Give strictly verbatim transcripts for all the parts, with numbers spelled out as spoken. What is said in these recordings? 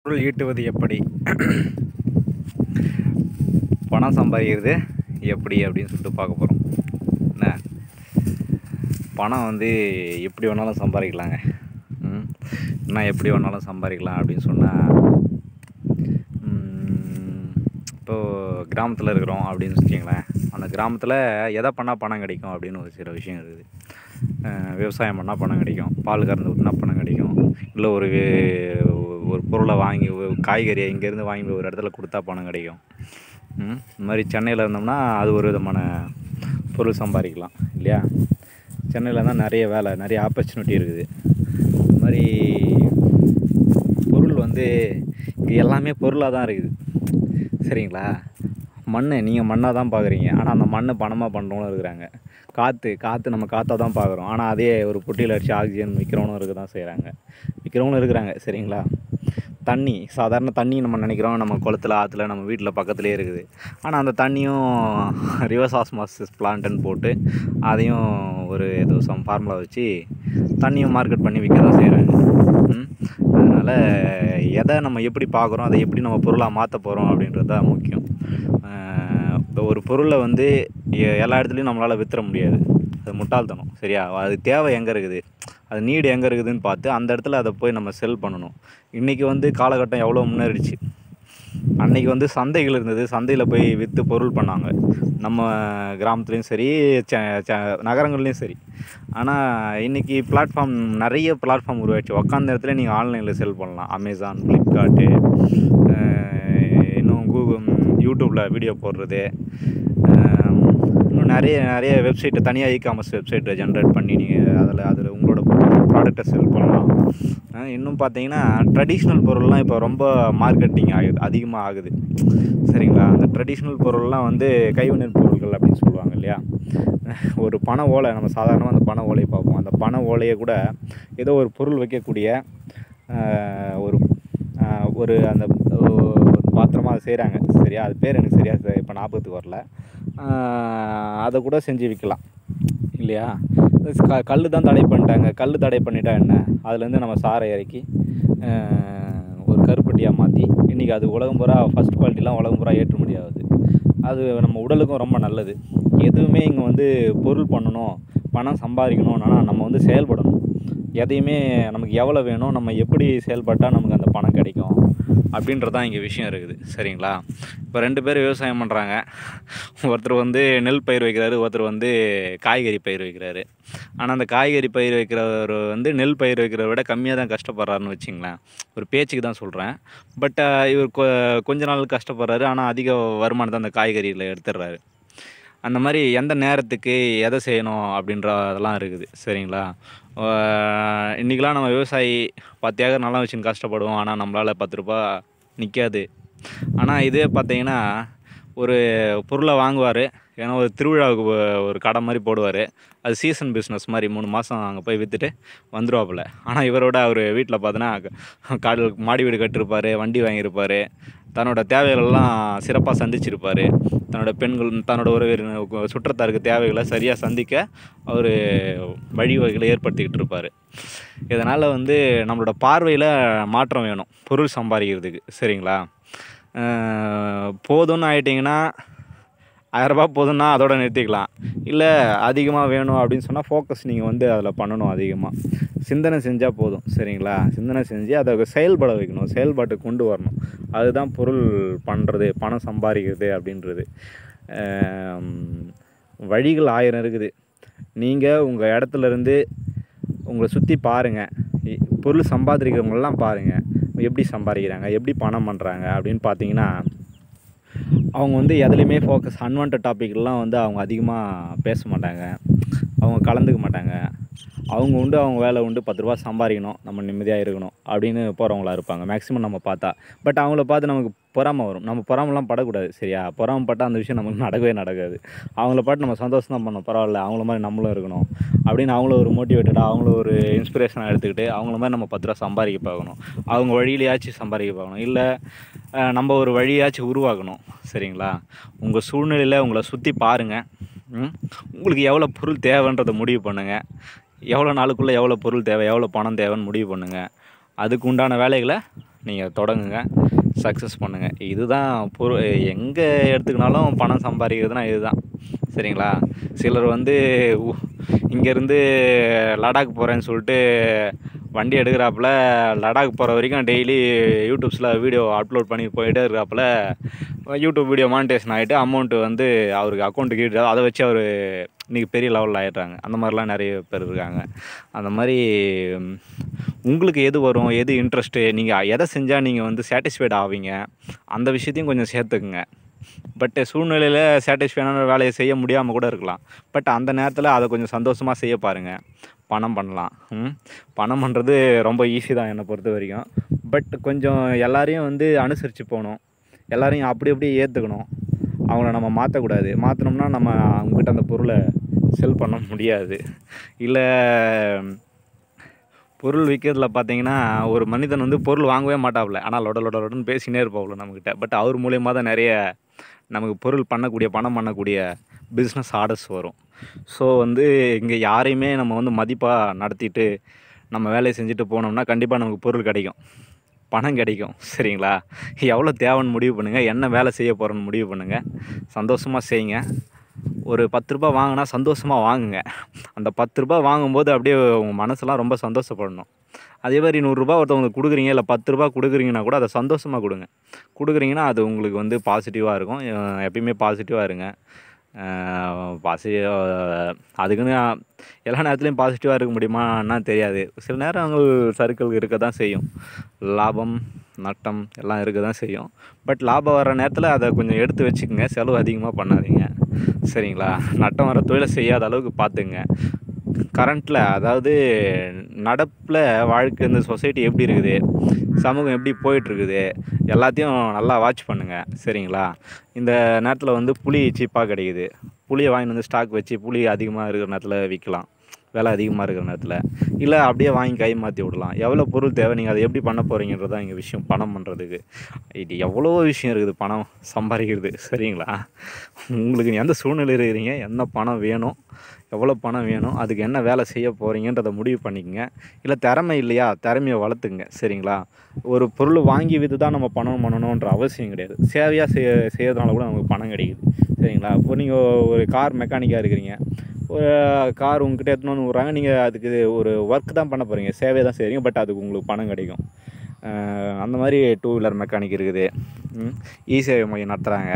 பொருள் ஈட்டுவது எப்படி, பணம் சம்பாதிக்கிறது எப்படி அப்படின்னு சொல்லிட்டு பார்க்க போகிறோம். என்ன பணம் வந்து எப்படி வேணாலும் சம்பாதிக்கலாங்க. என்ன எப்படி வேணாலும் சம்பாதிக்கலாம் அப்படின்னு சொன்னால், இப்போது கிராமத்தில் இருக்கிறோம் அப்படின்னு வச்சுக்கிங்களேன். அந்த கிராமத்தில் எதை பண்ணால் பணம் கிடைக்கும் அப்படின்னு ஒரு சில விஷயம் இருக்குது. விவசாயம் பண்ணால் பணம் கிடைக்கும், பால் கறந்து விட்டுனா பணம் கிடைக்கும், இல்லை ஒரு ஒரு பொருளை வாங்கி காய்கறியை இங்கேருந்து வாங்கி ஒரு இடத்துல கொடுத்தா பணம் கிடைக்கும். இந்த மாதிரி சென்னையில் இருந்தோம்னா அது ஒரு விதமான பொருள் சம்பாதிக்கலாம் இல்லையா. சென்னையில் இருந்தால் நிறைய வேலை, நிறைய ஆப்பர்ச்சுனிட்டி இருக்குது. இந்த மாதிரி பொருள் வந்து இங்கே எல்லாமே பொருளாக தான் இருக்குது, சரிங்களா. மண் நீங்கள் மண்ணாக தான் பார்க்குறீங்க, ஆனால் அந்த மண்ணை பணமாக பண்ணுறவங்களும் இருக்கிறாங்க. காற்று காற்று நம்ம காற்றாக தான் பார்க்குறோம், ஆனால் அதே ஒரு பொட்டியில் அடித்து ஆக்சிஜன் விற்கிறவனும் இருக்க தான் செய்கிறாங்க, விற்கிறவங்களும் இருக்கிறாங்க, சரிங்களா. தண்ணி, சாதாரண தண்ணி நம்ம நினைக்கிறோம் நம்ம குளத்துல ஆற்றுல நம்ம வீட்டில் பக்கத்துலேயே இருக்குது, ஆனால் அந்த தண்ணியும் ரிவர்ஸ் ஆஸ்மாசிஸ் பிளான்ட்டுன்னு போட்டு அதையும் ஒரு ஏதோ சம் ஃபார்முலா வச்சு தண்ணியும் மார்க்கெட் பண்ணி விற்க தான் செய்கிறாங்க. அதனால் எதை நம்ம எப்படி பார்க்குறோம், அதை எப்படி நம்ம பொருளாக மாற்ற போகிறோம் அப்படின்றது தான் முக்கியம். இப்போ ஒரு பொருளை வந்து எல்லா இடத்துலையும் நம்மளால் விற்றுற முடியாது, அது முட்டாள்தனம், சரியா. அது தேவை எங்கே இருக்குது, அது நீடு எங்கே இருக்குதுன்னு பார்த்து அந்த இடத்துல அதை போய் நம்ம செல் பண்ணணும். இன்றைக்கி வந்து காலகட்டம் எவ்வளோ முன்னேறிடுச்சு. அன்றைக்கி வந்து சந்தைகள் இருந்தது, சந்தையில் போய் விற்று பொருள் பண்ணாங்க, நம்ம கிராமத்துலேயும் சரி நகரங்கள்லேயும் சரி. ஆனால் இன்றைக்கி பிளாட்ஃபார்ம், நிறைய பிளாட்ஃபார்ம் உருவாச்சு. உக்காந்த இடத்துல நீங்கள் ஆன்லைனில் செல் பண்ணலாம். அமேசான், ஃப்ளிப்கார்ட்டு, இன்னும் கூகுள், யூடியூப்பில் வீடியோ போடுறது, இன்னும் நிறைய நிறைய வெப்சைட்டை தனியாக இ காமர்ஸ் வெப்சைட்டை ஜென்ரேட் பண்ணி நீங்கள் அதில் அதில் உங்களோட ப்ராடக்டை செல் பண்ணலாம். இன்னும் பார்த்தீங்கன்னா ட்ரெடிஷ்னல் பொருள்லாம் இப்போ ரொம்ப மார்க்கெட்டிங் ஆகுது, அதிகமாக ஆகுது, சரிங்களா. அந்த ட்ரெடிஷ்னல் பொருள்லாம் வந்து கைவினை பொருட்கள் அப்படின்னு சொல்லுவாங்க இல்லையா. ஒரு பனை ஓலை, நம்ம சாதாரணமாக அந்த பனை ஓலையை பார்ப்போம், அந்த பனை ஓலையை கூட ஏதோ ஒரு பொருள் வைக்கக்கூடிய ஒரு ஒரு அந்த பாத்திரமாக அதை செய்கிறாங்க, சரியா. அது பேர் எனக்கு சரியாக இப்போ ஞாபகத்துக்கு வரல. அதை கூட செஞ்சு விற்கலாம் இல்லையா. க கல் தான் தடை பண்ணிட்டாங்க, கல் தடை பண்ணிட்டா என்ன, அதுலேருந்து நம்ம சாரை இறக்கி ஒரு கருப்பட்டியாக மாற்றி இன்றைக்கி அது உலகம் பூரா ஃபஸ்ட் குவாலிட்டிலாம் உலகம் பூரா ஏற்றுமதி ஆகுது. அது நம்ம உடலுக்கும் ரொம்ப நல்லது. எதுவுமே இங்கே வந்து பொருள் பண்ணணும், பணம் சம்பாதிக்கணும்னா நம்ம வந்து செயல்படணும். எதையுமே நமக்கு எவ்வளோ வேணும், நம்ம எப்படி செயல்பட்டால் நமக்கு அந்த பணம் கிடைக்கும் அப்படின்றதான் இங்கே விஷயம் இருக்குது, சரிங்களா. இப்போ ரெண்டு பேர் விவசாயம் பண்ணுறாங்க, ஒருத்தர் வந்து நெல் பயிர் வைக்கிறாரு, ஒருத்தர் வந்து காய்கறி பயிர் வைக்கிறாரு. ஆனால் அந்த காய்கறி பயிர் வைக்கிறவர் வந்து நெல் பயிர் வைக்கிறத விட கம்மியாக தான் கஷ்டப்படுறாருன்னு வச்சிங்களேன். ஒரு பேச்சுக்கு தான் சொல்கிறேன். பட் இவர் கொ கொஞ்ச நாள் கஷ்டப்படுறாரு, ஆனால் அதிக வருமானத்தை அந்த காய்கறியில் எடுத்துடுறாரு. அந்த மாதிரி எந்த நேரத்துக்கு எதை செய்யணும் அப்படின்றதெல்லாம் இருக்குது, சரிங்களா. இன்றைக்கெலாம் நம்ம விவசாயி பத்து ஏக்கர் நல்லா வச்சுன்னு கஷ்டப்படுவோம், ஆனால் நம்மளால் பத்து ரூபா நிற்காது. ஆனால் இதே பார்த்தீங்கன்னா ஒரு பொருளை வாங்குவார், ஏன்னா ஒரு திருவிழாவுக்கு ஒரு கடை மாதிரி போடுவார், அது சீசன் பிஸ்னஸ் மாதிரி மூணு மாதம் அங்கே போய் விற்றுட்டு வந்துடுவாப்புல. ஆனால் இவரோட அவர் வீட்டில் பார்த்தோன்னா காடு மாடி வீடு கட்டிருப்பார், வண்டி வாங்கியிருப்பார், தன்னோட தேவைகளெல்லாம் சிறப்பாக சந்திச்சிருப்பார், தன்னோட பெண்கள் தன்னோட உறவினர் சுற்றத்தாருக்கு தேவைகளை சரியாக சந்திக்க அவர் வழிவகைகளை ஏற்படுத்திக்கிட்டு இருப்பார். இதனால் வந்து நம்மளோட பார்வையில் மாற்றம் வேணும் பொருள் சம்பாதிக்கிறதுக்கு, சரிங்களா. போதும்னு ஆகிட்டிங்கன்னா ஆயிரரூபா போதும்னா அதோட நிறுத்திக்கலாம். இல்லை அதிகமாக வேணும் அப்படின்னு சொன்னால் ஃபோக்கஸ் நீங்கள் வந்து அதில் பண்ணணும், அதிகமாக சிந்தனை செஞ்சால் போதும், சரிங்களா. சிந்தனை செஞ்சு அதை செயல்பட வைக்கணும், செயல்பாட்டுக்கு கொண்டு வரணும். அதுதான் பொருள் பண்ணுறது, பணம் சம்பாதிக்கிறது அப்படின்றது. வழிகள் ஆயிரம் இருக்குது. நீங்கள் உங்கள் இடத்துலேருந்து உங்களை சுற்றி பாருங்கள், பொருள் சம்பாதிக்கிறவங்களெலாம் பாருங்கள், எப்படி சம்பாதிக்கிறாங்க, எப்படி பணம் பண்ணுறாங்க அப்படின்னு பார்த்தீங்கன்னா அவங்க வந்து எதுலேயுமே ஃபோக்கஸ், அன்வான்ட் டாப்பிக்லாம் வந்து அவங்க அதிகமாக பேச மாட்டாங்க, அவங்க கலந்துக்க மாட்டாங்க. அவங்க உண்டு, அவங்க வேலை உண்டு, பத்து ரூபா சம்பாதிக்கணும், நம்ம நிம்மதியாக இருக்கணும் அப்படின்னு போகிறவங்களா இருப்பாங்க மேக்ஸிமம் நம்ம பார்த்தா. பட் அவங்கள பார்த்து நமக்கு பொறாமை வரும். நம்ம பொறாமலாம் படக்கூடாது, சரியா. பொறாமப்பட்டால் அந்த விஷயம் நமக்கு நடக்கவே நடக்காது. அவங்கள பாட்டு நம்ம சந்தோஷம் தான் பண்ணணும், பரவாயில்ல அவங்கள மாதிரி நம்மளும் இருக்கணும் அப்படின்னு அவங்கள ஒரு மோட்டிவேட்டடாக, அவங்கள ஒரு இன்ஸ்பிரேஷனாக எடுத்துக்கிட்டு அவங்கள மாதிரி நம்ம பத்து ரூபா சம்பாதிக்க பார்க்கணும். அவங்க வழியிலையாச்சும் சம்பாதிக்க பார்க்கணும், இல்லை நம்ம ஒரு வழியாச்சும் உருவாக்கணும், சரிங்களா. உங்கள் சூழ்நிலையில் உங்களை சுற்றி பாருங்கள், உங்களுக்கு எவ்வளோ பொருள் தேவைன்றதை முடிவு பண்ணுங்கள். எவ்வளோ நாளுக்குள்ளே எவ்வளோ பொருள் தேவை, எவ்வளோ பணம் தேவைன்னு முடிவு பண்ணுங்கள். அதுக்கு உண்டான வேலைகளை நீங்கள் தொடங்குங்க, சக்ஸஸ் பண்ணுங்கள். இதுதான் பொரு எங்கே எடுத்துக்கினாலும் பணம் சம்பாதிக்கிறதுனா இதுதான். சரிங்களா? சிலர் வந்து இங்கேருந்து லடாக் போகிறேன்னு சொல்லிட்டு வண்டி எடுக்கிறாப்புல லடாக் போகிற வரைக்கும் டெய்லி யூடியூப்ஸில் வீடியோ அப்லோட் பண்ணி போயிட்டே இருக்கிறாப்புல யூடியூப் வீடியோ மானிட்டேஷன் ஆகிட்டு அமௌண்ட்டு வந்து அவருக்கு அக்கௌண்ட்டுக்கு ஈடு அதை வச்சு அவர் இன்றைக்கி பெரிய லெவலில் ஆகிடுறாங்க. அந்த மாதிரிலாம் நிறைய பேர் இருக்காங்க. அந்த மாதிரி உங்களுக்கு எது வரும், எது இன்ட்ரெஸ்ட்டு, நீங்கள் எதை செஞ்சால் நீங்கள் வந்து சாட்டிஸ்ஃபைட் ஆவீங்க, அந்த விஷயத்தையும் கொஞ்சம் சேர்த்துக்குங்க. பட் சூழ்நிலையில் சாட்டிஸ்ஃபைடான வேலையை செய்ய முடியாமல் கூட இருக்கலாம். பட் அந்த நேரத்தில் அதை கொஞ்சம் சந்தோஷமாக செய்ய பாருங்கள். பணம் பண்ணலாம். பணம் பண்ணுறது ரொம்ப ஈஸி தான் என்னை பொறுத்த வரைக்கும். பட் கொஞ்சம் எல்லாரையும் வந்து அனுசரித்து போகணும். எல்லாரையும் அப்படி அப்படியே ஏற்றுக்கணும். அவங்கள நம்ம மாற்றக்கூடாது. மாற்றினோம்னா நம்ம அவங்ககிட்ட அந்த பொருளை செல் பண்ண முடியாது. இல்லை பொருள் விற்கிறதுல பார்த்தீங்கன்னா ஒரு மனிதன் வந்து பொருள் வாங்கவே மாட்டாப்புல. ஆனால் லொட லொட லொடன்னு பேசினே இருப்பாப்புல நம்மக்கிட்ட. பட் அவர் மூலியமாக தான் நிறைய நமக்கு பொருள் பண்ணக்கூடிய பணம் பண்ணக்கூடிய பிஸ்னஸ் ஆர்டர்ஸ் வரும். ஸோ வந்து இங்கே யாரையுமே நம்ம வந்து மதிப்பாக நடத்திட்டு நம்ம வேலையை செஞ்சுட்டு போனோம்னா கண்டிப்பாக நமக்கு பொருள் கிடைக்கும், பணம் கிடைக்கும். சரிங்களா? எவ்வளோ தேவைன்னு முடிவு பண்ணுங்கள், என்ன வேலை செய்ய போகிறோன்னு முடிவு பண்ணுங்கள், சந்தோஷமாக செய்யுங்க. ஒரு பத்து ரூபா வாங்கினா சந்தோஷமாக வாங்குங்க. அந்த பத்து ரூபா வாங்கும்போது அப்படியே உங்கள் மனசெல்லாம் ரொம்ப சந்தோஷப்படணும். அதே மாதிரி நூறுரூபா ஒருத்தவங்களுக்கு கொடுக்குறீங்க, இல்லை பத்து ரூபா கொடுக்குறீங்கன்னா கூட அதை சந்தோஷமாக கொடுங்க. கொடுக்குறீங்கன்னா அது உங்களுக்கு வந்து பாசிட்டிவாக இருக்கும். எப்பயுமே பாசிட்டிவாக இருங்க. பாசிட்டிவ் அதுக்குன்னு எல்லா நேரத்துலையும் பாசிட்டிவாக இருக்க முடியுமான்னா தெரியாது. சில நேரங்கள் சர்க்கிள் இருக்க தான் செய்யும். லாபம் நட்டம் எல்லாம் இருக்க தான் செய்யும். பட் லாபம் வர நேரத்தில் அதை கொஞ்சம் எடுத்து வச்சுக்கோங்க. செலவு அதிகமாக பண்ணாதீங்க. சரிங்களா? நட்டம் வர தொழிலை செய்யாத அளவுக்கு பார்த்துங்க. கரண்ட்டில் அதாவது நடப்பில் வாழ்க்கை இந்த சொசைட்டி எப்படி இருக்குது, சமூகம் எப்படி போயிட்டுருக்குது, எல்லாத்தையும் நல்லா வாட்ச் பண்ணுங்கள். சரிங்களா? இந்த நேரத்தில் வந்து புளி சீப்பாக கிடைக்குது. புளியை வாங்கிட்டு வந்து ஸ்டாக் வச்சு புளி அதிகமாக இருக்கிற நேரத்தில் விற்கலாம், விலை அதிகமாக இருக்கிற நேரத்தில். இல்லை அப்படியே வாங்கி கை மாற்றி விடலாம். எவ்வளோ பொருள் தேவை, நீங்கள் அதை எப்படி பண்ண போகிறீங்கன்றது தான் இங்கே விஷயம். பணம் பண்ணுறதுக்கு இது எவ்வளோ விஷயம் இருக்குது பணம் சம்பாதிக்கிறது. சரிங்களா? உங்களுக்கு எந்த சூழ்நிலை இருக்கிறீங்க, என்ன பணம் வேணும், எவ்வளோ பணம் வேணும், அதுக்கு என்ன வேலை செய்ய போகிறீங்கன்றதை முடிவு பண்ணிக்கங்க. இல்லை திறமை இல்லையா, திறமையை வளர்த்துங்க. சரிங்களா? ஒரு பொருள் வாங்கி விற்று தான் நம்ம பணம் பண்ணணுன்ற அவசியம் கிடையாது. சேவையாக செய்ய செய்யறதுனால கூட நமக்கு பணம் கிடைக்குது. சரிங்களா? இப்போ நீங்கள் ஒரு கார் மெக்கானிக்காக இருக்கிறீங்க, ஒரு கார் உங்ககிட்ட எடுத்துன்னு வந்து விட்றாங்க, நீங்கள் அதுக்கு ஒரு ஒர்க் தான் பண்ண போகிறீங்க, சேவை தான் செய்கிறீங்க, பட் அதுக்கு உங்களுக்கு பணம் கிடைக்கும். அந்த மாதிரி டூ வீலர் மெக்கானிக் இருக்குது, இ சேவை மையம் நடத்துகிறாங்க,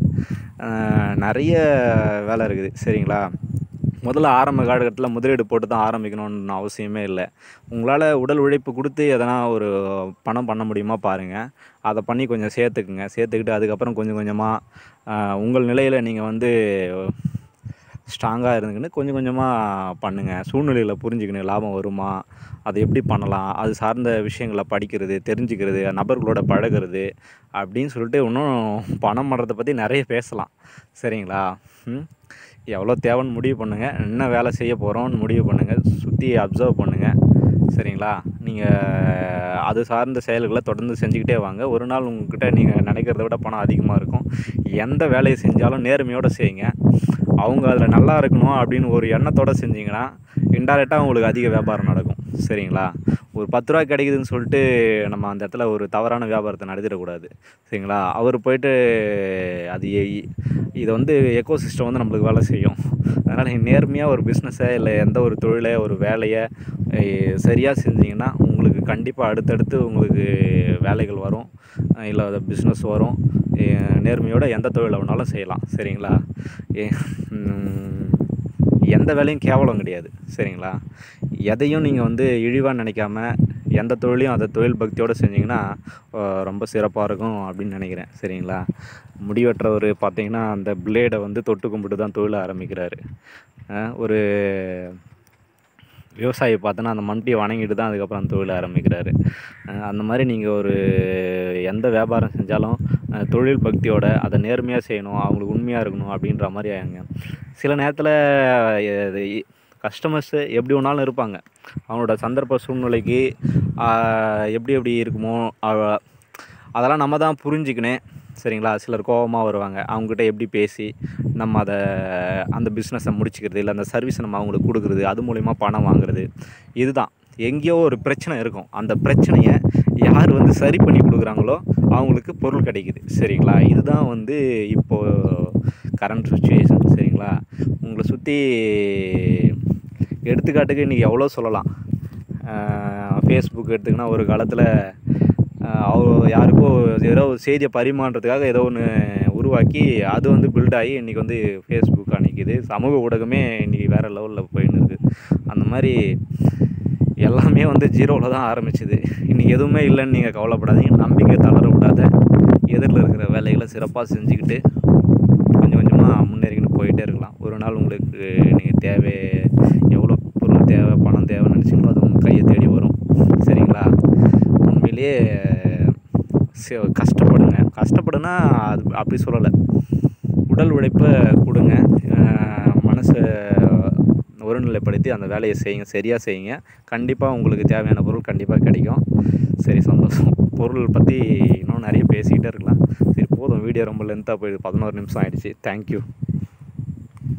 நிறைய வேலை இருக்குது. சரிங்களா? முதல்ல ஆரம்ப காலகட்டத்தில் முதலீடு போட்டு தான் ஆரம்பிக்கணும்னு அவசியமே இல்லை. உங்களால் உடல் உழைப்பு கொடுத்து எதனா ஒரு பணம் பண்ண முடியுமா பாருங்கள். அதை பண்ணி கொஞ்சம் சேர்த்துக்குங்க. சேர்த்துக்கிட்டு அதுக்கப்புறம் கொஞ்சம் கொஞ்சமாக உங்கள் நிலையில் நீங்கள் வந்து ஸ்ட்ராங்காக இருந்துக்கின்னு கொஞ்சம் கொஞ்சமாக பண்ணுங்கள். சூழ்நிலையில் புரிஞ்சுக்கணும், லாபம் வருமா, அதை எப்படி பண்ணலாம், அது சார்ந்த விஷயங்களை படிக்கிறது, தெரிஞ்சுக்கிறது, நபர்களோட பழகிறது அப்படின்னு சொல்லிட்டு இன்னும் பணம் பண்ணுறதை பற்றி நிறைய பேசலாம். சரிங்களா? ம் எவ்வளோ தேவைன்னு முடிவு பண்ணுங்கள். என்ன வேலை செய்ய போகிறோன்னு முடிவு பண்ணுங்கள். சுற்றி அப்சர்வ் பண்ணுங்கள். சரிங்களா? நீங்கள் அது சார்ந்த செயல்களை தொடர்ந்து செஞ்சுக்கிட்டே வாங்க. ஒரு நாள் உங்கள்கிட்ட நீங்கள் நினைக்கிறத விட பணம் அதிகமாக இருக்கும். எந்த வேலையை செஞ்சாலும் நேர்மையோடு செய்யுங்க. அவங்க அதில் நல்லா இருக்கணும் அப்படின்னு ஒரு எண்ணத்தோடு செஞ்சிங்கன்னா இன்டைரக்டாக உங்களுக்கு அதிக வியாபாரம் நடக்கும். சரிங்களா? ஒரு பத்து ரூபா கிடைக்குதுன்னு சொல்லிட்டு நம்ம அந்த இடத்துல ஒரு தவறான வியாபாரத்தை நடத்திடக்கூடாது. சரிங்களா? அவர் போய்ட்டு அது இதை வந்து எக்கோ சிஸ்டம் வந்து நம்மளுக்கு வேலை செய்யும். அதனால் நேர்மையாக ஒரு பிஸ்னஸை இல்லை எந்த ஒரு தொழிலை ஒரு வேலையை சரியாக செஞ்சிங்கன்னா உங்களுக்கு கண்டிப்பாக அடுத்தடுத்து உங்களுக்கு வேலைகள் வரும், இல்லை பிஸ்னஸ் வரும். நேர்மையோடு எந்த தொழிலை வேணாலும் செய்யலாம். சரிங்களா? எந்த வேலையும் கேவலம் கிடையாது. சரிங்களா? எதையும் நீங்கள் வந்து இழிவாக நினைக்காம எந்த தொழிலையும் அதை தொழில் பக்தியோடு செஞ்சிங்கன்னா ரொம்ப சிறப்பாக இருக்கும் அப்படின்னு நினைக்கிறேன். சரிங்களா? முடிவெற்றவர் பார்த்தீங்கன்னா அந்த பிளேடை வந்து தொட்டு கும்பிட்டு தான் தொழிலை ஆரம்பிக்கிறாரு. ஒரு விவசாயி பார்த்தோன்னா அந்த மண்டியை வணங்கிட்டு தான் அதுக்கப்புறம் அந்த தொழிலை ஆரம்பிக்கிறாரு. அந்த மாதிரி நீங்கள் ஒரு எந்த வியாபாரம் செஞ்சாலும் தொழில் பக்தியோட அதை நேர்மையாக செய்யணும், அவங்களுக்கு உண்மையாக இருக்கணும் அப்படின்ற மாதிரி ஆகுங்க. சில நேரத்தில் கஸ்டமர்ஸு எப்படி வேணாலும் இருப்பாங்க. அவங்களோட சந்தர்ப்ப சூழ்நிலைக்கு எப்படி எப்படி இருக்குமோ அதெல்லாம் நம்ம தான் புரிஞ்சுக்கினேன். சரிங்களா? சிலர் கோபமாக வருவாங்க. அவங்ககிட்ட எப்படி பேசி நம்ம அதை அந்த பிஸ்னஸை முடிச்சுக்கிறது, இல்லை அந்த சர்வீஸை நம்ம அவங்களுக்கு கொடுக்குறது, அது மூலிமா பணம் வாங்குறது, இதுதான். எங்கேயோ ஒரு பிரச்சனை இருக்கும். அந்த பிரச்சனையை யார் வந்து சரி பண்ணி கொடுக்குறாங்களோ அவங்களுக்கு பொருள் கிடைக்குது. சரிங்களா? இதுதான் வந்து இப்போது கரண்ட் சுச்சுவேஷன். சரிங்களா? உங்களை சுற்றி எடுத்துக்காட்டுக்கு இன்றைக்கி எவ்வளோ சொல்லலாம். ஃபேஸ்புக் எடுத்துக்கினா ஒரு காலத்தில் அவ யாருக்கோ ஏதோ ஒரு செய்தியை பரிமாறுறதுக்காக ஏதோ ஒன்று உருவாக்கி அது வந்து பில்ட் ஆகி இன்றைக்கி வந்து ஃபேஸ்புக்காக நிற்கிது. சமூக ஊடகமே இன்றைக்கி வேறு லெவலில் போயின்னு இருக்குது. அந்த மாதிரி எல்லாமே வந்து ஜீரோவில் தான் ஆரம்பிச்சுது. இன்றைக்கி எதுவுமே இல்லைன்னு நீங்கள் கவலைப்படாதீங்க. நம்பிக்கை தளர விடாத எதிரில் இருக்கிற வேலைகளை சிறப்பாக செஞ்சுக்கிட்டு கொஞ்சம் கொஞ்சமாக முன்னேறிக்கிட்டு போயிட்டே இருக்கலாம். ஒரு நாள் உங்களுக்கு நீங்கள் தேவை எவ்வளோ பொருள் தேவை, பணம் தேவைன்னு நினச்சிங்களோ அது உங்கள் கையை தேடி வரும். சரிங்களா? உண்மையிலேயே கஷ்டப்படுங்க. கஷ்டப்படுனா அது அப்படி சொல்லலை. உடல் உழைப்பை கொடுங்க. மனசை ஒருநிலைப்படுத்தி அந்த வேலையை செய்யுங்க. சரியாக செய்யுங்க. கண்டிப்பாக உங்களுக்கு தேவையான பொருள் கண்டிப்பாக கிடைக்கும். சரி, சந்தோஷம். பொருள் பற்றி இன்னும் நிறைய பேசிக்கிட்டே இருக்கலாம். சரி போதும், வீடியோ ரொம்ப லென்த்தாக போயிடுது. பதினோரு நிமிஷம் ஆகிடுச்சு. தேங்க்யூ.